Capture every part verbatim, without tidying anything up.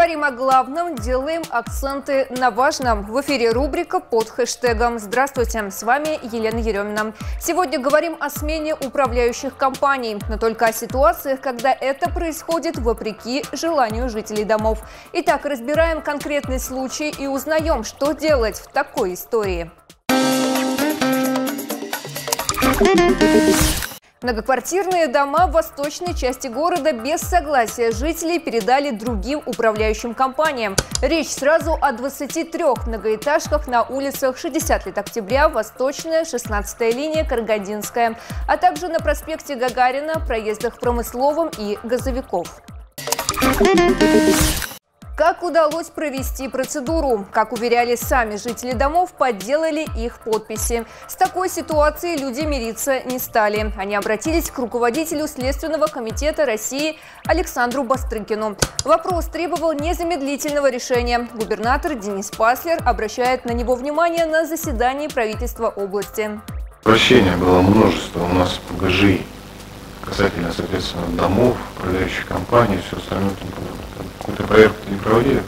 Говорим о главном, делаем акценты на важном. В эфире рубрика под хэштегом. Здравствуйте, с вами Елена Еремина. Сегодня говорим о смене управляющих компаний, но только о ситуациях, когда это происходит вопреки желанию жителей домов. Итак, разбираем конкретный случай и узнаем, что делать в такой истории. Многоквартирные дома в восточной части города без согласия жителей передали другим управляющим компаниям. Речь сразу о двадцати трёх многоэтажках на улицах шестьдесят лет октября, Восточная, шестнадцатая линия, Карагандинская, а также на проспекте Гагарина, проездах Промысловом и Газовиков. Как удалось провести процедуру? Как уверяли сами жители домов, подделали их подписи. С такой ситуацией люди мириться не стали. Они обратились к руководителю Следственного комитета России Александру Бастрыкину. Вопрос требовал незамедлительного решения. Губернатор Денис Паслер обращает на него внимание на заседании правительства области. Обращений было множество у нас по ГЖИ касательно, соответственно, домов, управляющих компаний и все остальное. Какую-то проверку не проводили?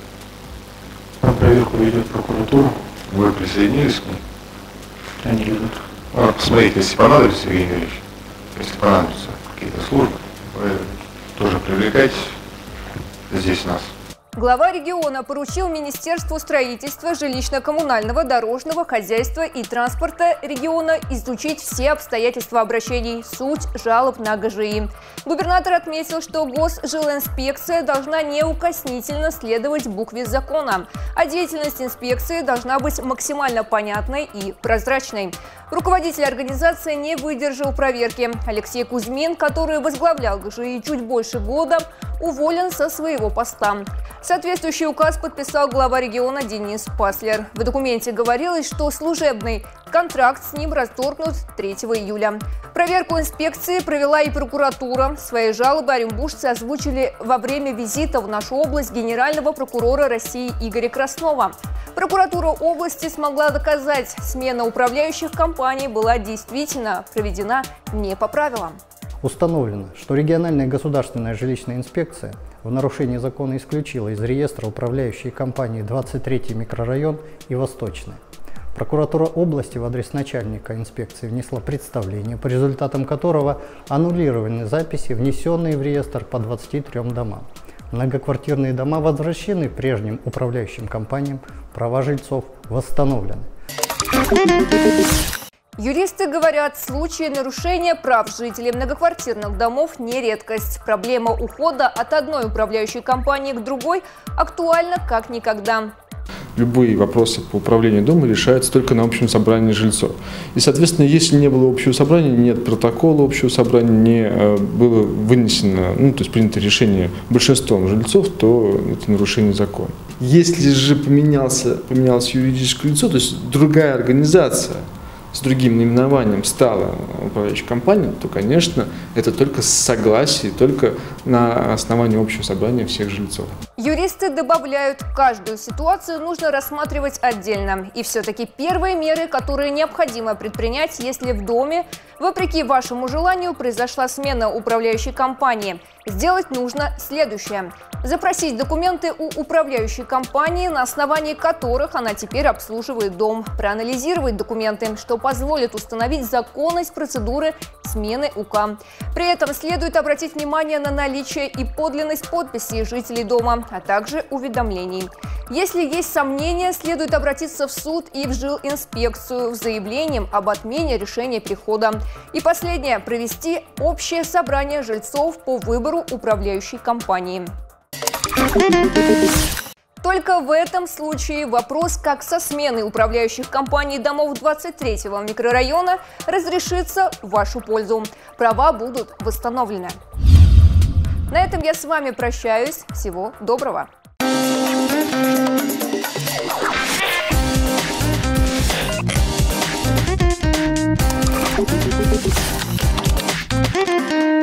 Там проверку ведет прокуратура. Вы присоединились к ней? Они ведут. Ну, посмотрите, если понадобится, Евгений Юрьевич, если понадобятся какие-то службы, вы тоже привлекайте здесь нас. Глава региона поручил Министерству строительства, жилищно-коммунального, дорожного хозяйства и транспорта региона изучить все обстоятельства обращений, суть жалоб на ГЖИ. Губернатор отметил, что Госжилинспекция должна неукоснительно следовать букве закона, а деятельность инспекции должна быть максимально понятной и прозрачной. Руководитель организации не выдержал проверки. Алексей Кузьмин, который возглавлял ГЖИ чуть больше года, уволен со своего поста. Соответствующий указ подписал глава региона Денис Паслер. В документе говорилось, что служебный контракт с ним расторгнут третьего июля. Проверку инспекции провела и прокуратура. Свои жалобы оренбуржцы озвучили во время визита в нашу область генерального прокурора России Игоря Краснова. Прокуратура области смогла доказать, смена управляющих компаний была действительно проведена не по правилам. Установлено, что региональная государственная жилищная инспекция в нарушении закона исключила из реестра управляющие компании двадцать третий микрорайон и Восточный. Прокуратура области в адрес начальника инспекции внесла представление, по результатам которого аннулированы записи, внесенные в реестр по двадцати трём домам. Многоквартирные дома возвращены прежним управляющим компаниям, права жильцов восстановлены. Юристы говорят, случаи нарушения прав жителей многоквартирных домов не редкость. Проблема ухода от одной управляющей компании к другой актуальна как никогда. Любые вопросы по управлению домом решаются только на общем собрании жильцов. И, соответственно, если не было общего собрания, нет протокола общего собрания, не было вынесено, ну, то есть принято решение большинством жильцов, то это нарушение закона. Если же поменялся, поменялось юридическое лицо, то есть другая организация с другим наименованием стала управляющей компанией, то, конечно, это только с согласия, только на основании общего собрания всех жильцов. Юристы добавляют, каждую ситуацию нужно рассматривать отдельно. И все-таки первые меры, которые необходимо предпринять, если в доме, вопреки вашему желанию, произошла смена управляющей компании. Сделать нужно следующее. Запросить документы у управляющей компании, на основании которых она теперь обслуживает дом. Проанализировать документы, что позволит установить законность процедуры смены УК. При этом следует обратить внимание на наличие и подлинность подписей жителей дома, а также уведомлений. Если есть сомнения, следует обратиться в суд и в жилинспекцию с заявлением об отмене решения перехода. И последнее – провести общее собрание жильцов по выбору управляющей компании. Только в этом случае вопрос, как со сменой управляющих компаний домов двадцать третьего микрорайона, разрешится в вашу пользу. Права будут восстановлены. На этом я с вами прощаюсь. Всего доброго! Thank you.